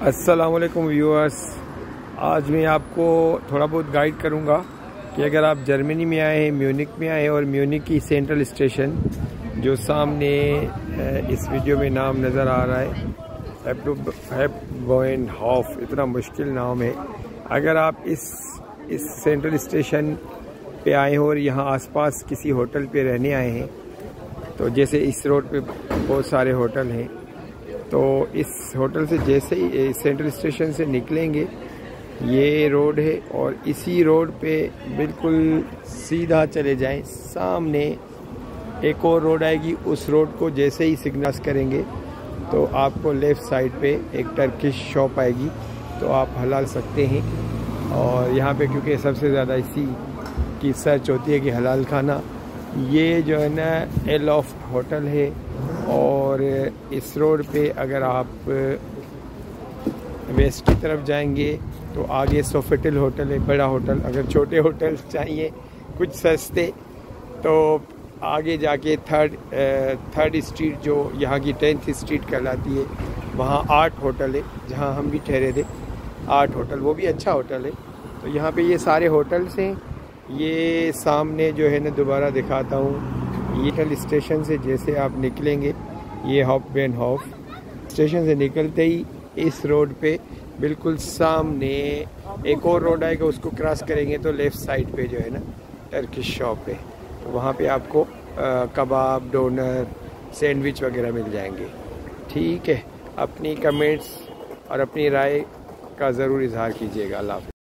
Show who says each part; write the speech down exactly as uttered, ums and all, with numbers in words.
Speaker 1: अस्सलामुअलैकुम व्यूअर्स, आज मैं आपको थोड़ा बहुत गाइड करूंगा कि अगर आप जर्मनी में आए हैं, म्यूनिक में आए हैं और म्यूनिक की सेंट्रल स्टेशन जो सामने इस वीडियो में नाम नज़र आ रहा है हैप्टबॉयनहॉफ, इतना मुश्किल नाम है। अगर आप इस इस सेंट्रल स्टेशन पे आए हो और यहाँ आसपास किसी होटल पे रहने आए हैं, तो जैसे इस रोड पे बहुत सारे होटल हैं, तो इस होटल से जैसे ही सेंट्रल स्टेशन से निकलेंगे, ये रोड है और इसी रोड पे बिल्कुल सीधा चले जाएं, सामने एक और रोड आएगी। उस रोड को जैसे ही सिग्नल्स करेंगे तो आपको लेफ़्ट साइड पे एक टर्किश शॉप आएगी, तो आप हलाल सकते हैं। और यहाँ पे क्योंकि सबसे ज़्यादा इसी की सर्च होती है कि हलाल खाना, ये जो है ना एल ऑफ होटल है। और इस रोड पे अगर आप वेस्ट की तरफ जाएंगे तो आगे सोफिटेल होटल है, बड़ा होटल। अगर छोटे होटल चाहिए कुछ सस्ते, तो आगे जाके थर्ड थर्ड स्ट्रीट जो यहाँ की टेंथ स्ट्रीट कहलाती है, वहाँ आर्ट होटल है, जहाँ हम भी ठहरे थे। आर्ट होटल वो भी अच्छा होटल है। तो यहाँ पे ये सारे होटल्स हैं। ये सामने जो है ना, दोबारा दिखाता हूँ, ये हिल स्टेशन से जैसे आप निकलेंगे, ये हैप्टबॉयनहॉफ स्टेशन से निकलते ही इस रोड पे बिल्कुल सामने एक और रोड आएगा, उसको क्रॉस करेंगे तो लेफ़्ट साइड पे जो है ना टर्किश शॉप है। तो वहाँ पे आपको आ, कबाब, डोनर, सैंडविच वगैरह मिल जाएंगे। ठीक है, अपनी कमेंट्स और अपनी राय का ज़रूर इजहार कीजिएगा। अल्लाह हाफ़िज़।